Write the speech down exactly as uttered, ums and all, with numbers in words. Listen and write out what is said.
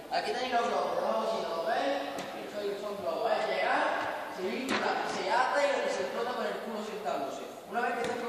Aquí tenéis los globos, debajo si no lo veis, son, son globos, es llegar, se infla, se ata y se explota con el culo sentándose. Una vez que está